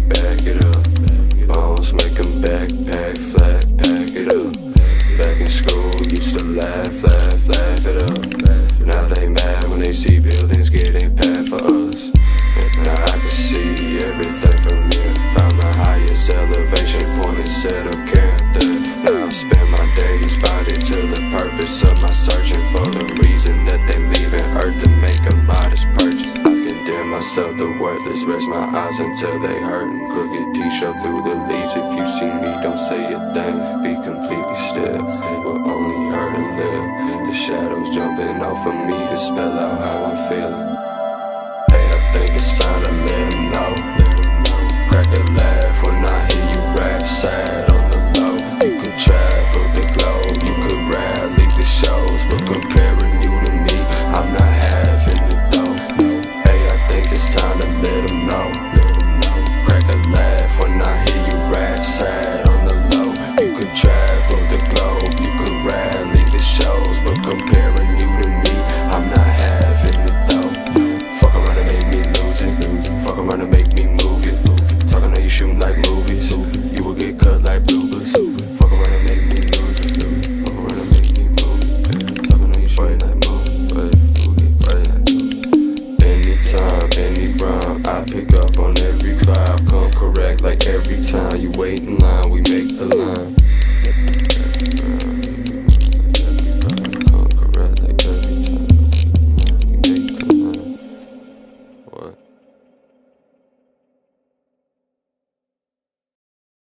back it up. Bones make them backpack, flat, pack it up. Back in school, used to laugh it up. Now they mad when they see buildings getting packed for us. Now I can see everything from here. Found the highest elevation point and set up camp there. Now I spend my days bonded to the purpose of my searching for the reason that they leaving Earth to make a modest purchase. I condemn myself to worthless, rest my eyes until they hurtin'. Crooked t-shirt through the leaves. If you see me, don't say a thing. Be completely still. It will only hurt a little. The shadows jumping off of me to spell out how I'm feeling. Hey, I think it's time to live.